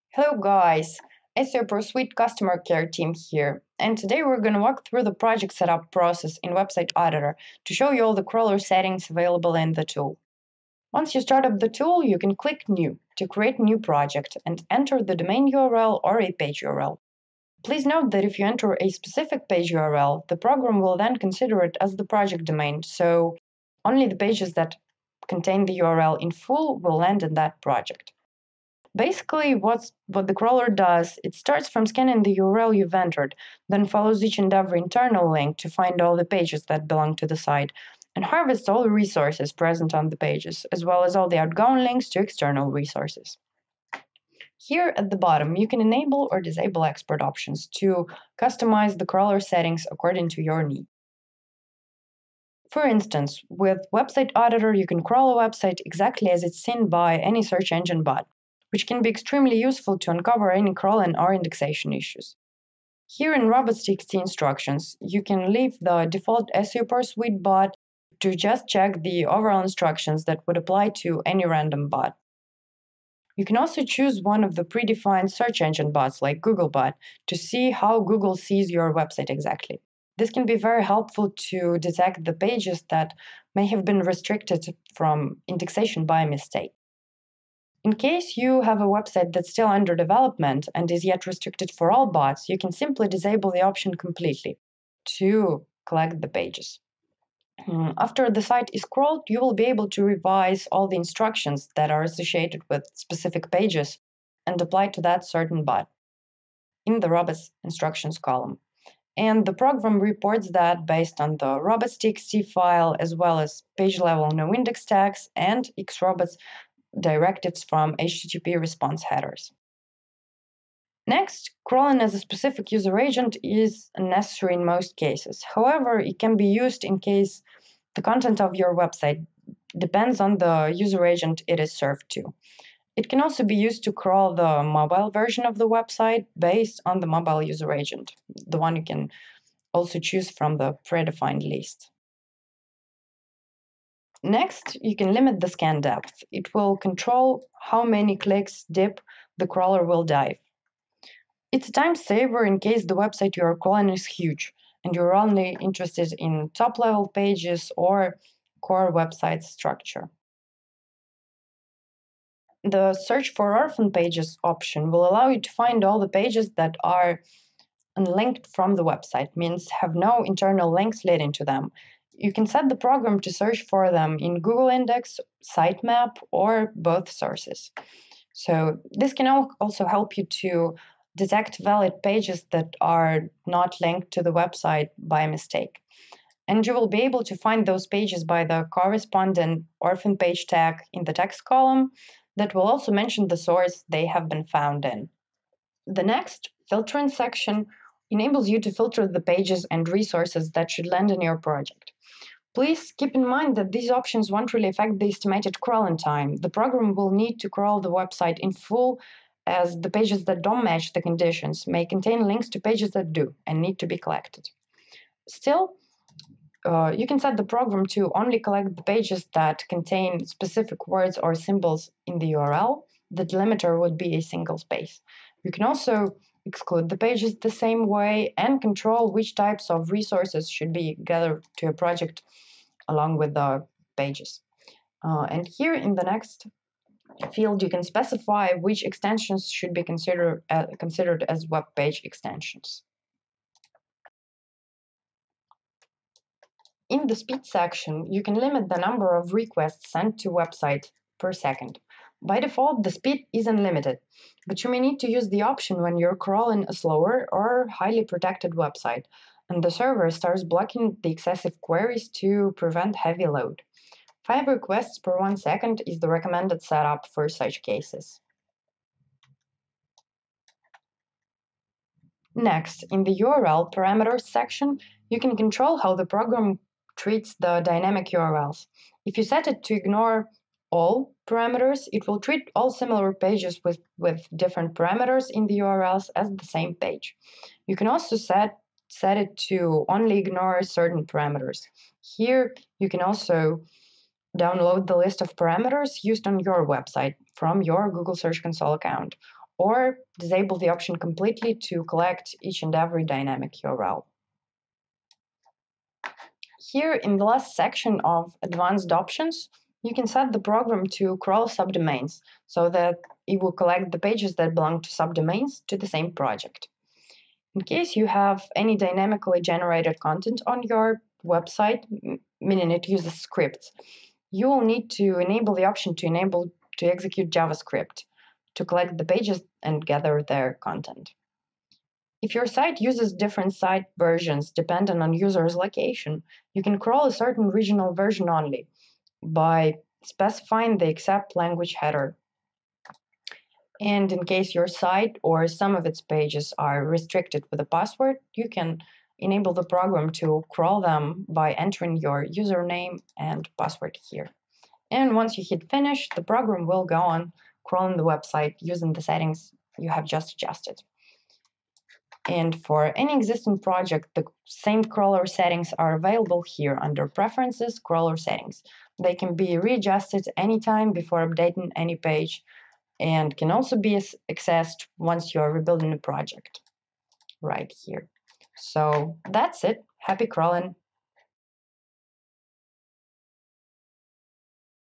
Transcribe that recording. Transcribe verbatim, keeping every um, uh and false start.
Hello guys, S E O Pursuit customer care team here, and today we're going to walk through the project setup process in Website Auditor to show you all the crawler settings available in the tool. Once you start up the tool, you can click New to create a new project and enter the domain U R L or a page U R L. Please note that if you enter a specific page U R L, the program will then consider it as the project domain, so only the pages that contain the U R L in full will land in that project. Basically, what's, what the crawler does, it starts from scanning the U R L you've entered, then follows each and every internal link to find all the pages that belong to the site, and harvests all the resources present on the pages, as well as all the outgoing links to external resources. Here at the bottom, you can enable or disable export options to customize the crawler settings according to your need. For instance, with Website Auditor, you can crawl a website exactly as it's seen by any search engine bot, which can be extremely useful to uncover any crawling or indexation issues. Here in robots.txt instructions, you can leave the default S E O Pursuit bot to just check the overall instructions that would apply to any random bot. You can also choose one of the predefined search engine bots like Googlebot to see how Google sees your website exactly. This can be very helpful to detect the pages that may have been restricted from indexation by mistake. In case you have a website that's still under development and is yet restricted for all bots, you can simply disable the option completely to collect the pages. After the site is crawled, you will be able to revise all the instructions that are associated with specific pages and apply to that certain bot in the robots instructions column. And the program reports that based on the robots.txt file, as well as page level no index tags and xrobots directives from H T T P response headers. Next, crawling as a specific user agent is necessary in most cases. However, it can be used in case the content of your website depends on the user agent it is served to. It can also be used to crawl the mobile version of the website based on the mobile user agent, the one you can also choose from the predefined list. Next, you can limit the scan depth. It will control how many clicks deep the crawler will dive. It's a time saver in case the website you are crawling is huge and you're only interested in top-level pages or core website structure. The search for orphan pages option will allow you to find all the pages that are unlinked from the website, means have no internal links leading to them. You can set the program to search for them in Google Index, Sitemap, or both sources. So this can also help you to detect valid pages that are not linked to the website by mistake. And you will be able to find those pages by the corresponding orphan page tag in the text column that will also mention the source they have been found in. The next, filtering section, enables you to filter the pages and resources that should land in your project. Please keep in mind that these options won't really affect the estimated crawling time. The program will need to crawl the website in full, as the pages that don't match the conditions may contain links to pages that do and need to be collected. Still, uh, you can set the program to only collect the pages that contain specific words or symbols in the U R L. The delimiter would be a single space. You can also exclude the pages the same way and control which types of resources should be gathered to a project along with the pages. Uh, and here in the next field, you can specify which extensions should be considered, uh, considered as web page extensions. In the speed section, you can limit the number of requests sent to website per second. By default, the speed is unlimited, but you may need to use the option when you're crawling a slower or highly protected website, and the server starts blocking the excessive queries to prevent heavy load. Five requests per one second is the recommended setup for such cases. Next, in the U R L parameters section, you can control how the program treats the dynamic U R Ls. If you set it to ignore all parameters, it will treat all similar pages with, with different parameters in the U R Ls as the same page. You can also set, set it to only ignore certain parameters. Here, you can also download the list of parameters used on your website from your Google Search Console account, or disable the option completely to collect each and every dynamic U R L. Here in the last section of advanced options, you can set the program to crawl subdomains so that it will collect the pages that belong to subdomains to the same project. In case you have any dynamically generated content on your website, meaning it uses scripts, you will need to enable the option to enable to execute JavaScript to collect the pages and gather their content. If your site uses different site versions depending on user's location, you can crawl a certain regional version only by specifying the accept language header. And in case your site or some of its pages are restricted with a password, you can enable the program to crawl them by entering your username and password here. And once you hit finish, the program will go on crawling the website using the settings you have just adjusted. And for any existing project, the same crawler settings are available here under Preferences, Crawler Settings. They can be readjusted anytime before updating any page and can also be accessed once you are rebuilding a project right here. So that's it. Happy crawling!